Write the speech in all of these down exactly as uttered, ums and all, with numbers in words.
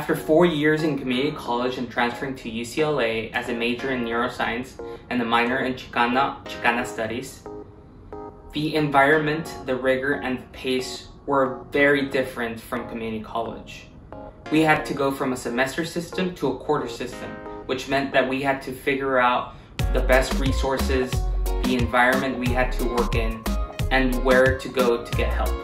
After four years in community college and transferring to U C L A as a major in neuroscience and a minor in Chicana, Chicana studies, the environment, the rigor, and the pace were very different from community college. We had to go from a semester system to a quarter system, which meant that we had to figure out the best resources, the environment we had to work in, and where to go to get help.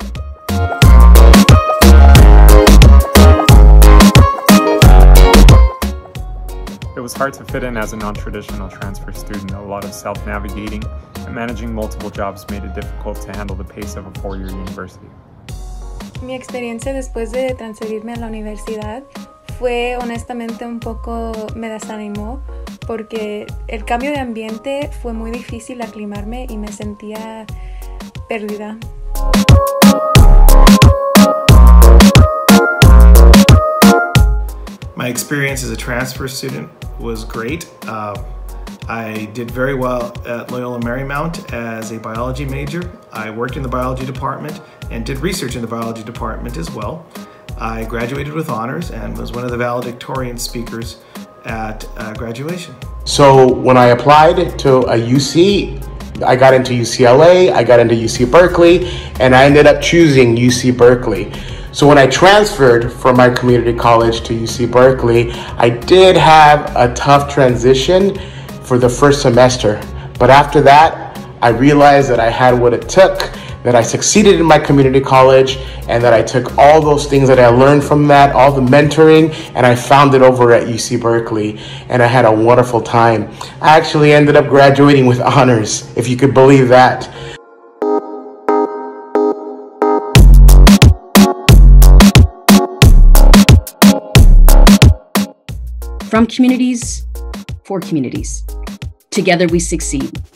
It was hard to fit in as a non-traditional transfer student. A lot of self-navigating and managing multiple jobs made it difficult to handle the pace of a four-year university. Mi experiencia después de transferirme a la universidad fue honestamente un poco, me desanimó porque el cambio de ambiente fue muy difícil aclimarme y me sentía perdida. My experience as a transfer student was great. Uh, I did very well at Loyola Marymount as a biology major. I worked in the biology department and did research in the biology department as well. I graduated with honors and was one of the valedictorian speakers at uh, graduation. So when I applied to a U C, I got into U C L A, I got into U C Berkeley, and I ended up choosing U C Berkeley. So when I transferred from my community college to U C Berkeley, I did have a tough transition for the first semester. But after that, I realized that I had what it took, that I succeeded in my community college, and that I took all those things that I learned from that, all the mentoring, and I found it over at U C Berkeley, and I had a wonderful time. I actually ended up graduating with honors, if you could believe that. From communities, for communities. Together we succeed.